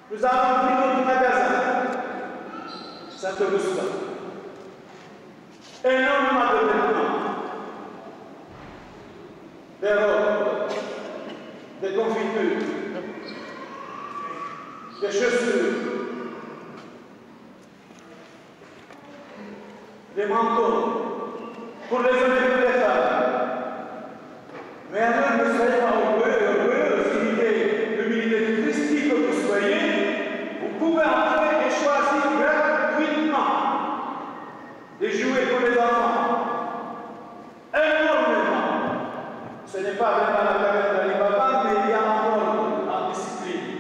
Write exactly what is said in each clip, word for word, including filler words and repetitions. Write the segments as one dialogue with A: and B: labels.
A: Nous avons pris notre magasin, Saint-Augustin. Énormément de vêtements, des robes, des confitures, des chaussures, des manteaux pour les hommes et les femmes. Mais alors, ne soyez pas orgueilleux, orgueilleux, l'humilité de Christ que vous soyez, vous pouvez entrer et choisir gratuitement des jouets pour les enfants. Énormément. Ce n'est pas vraiment la caverne d'Ali Baba, mais il y a un ordre en discipline.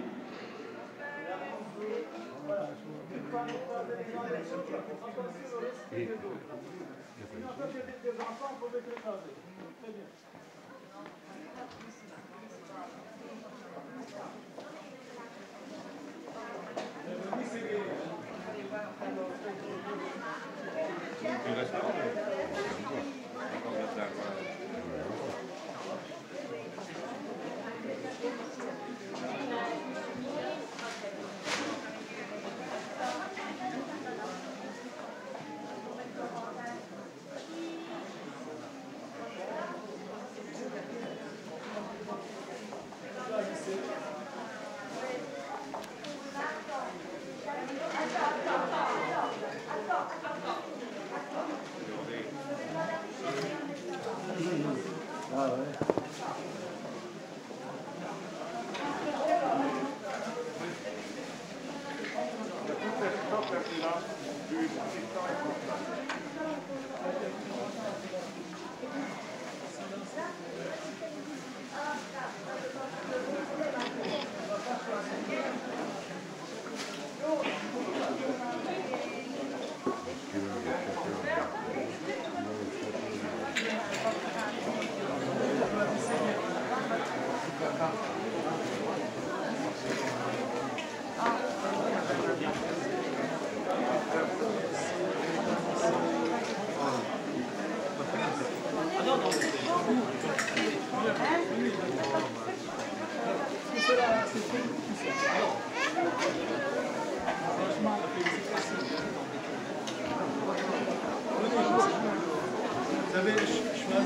B: Vous avez le chemin.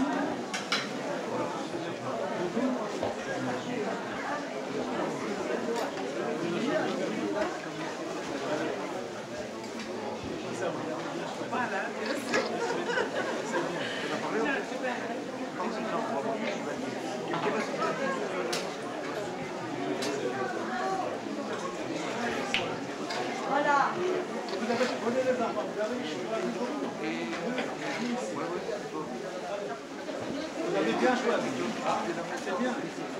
C: Voilà.
B: Vous avez prenez les enfants, vous avez Vous avez bien choisi. C'est bien.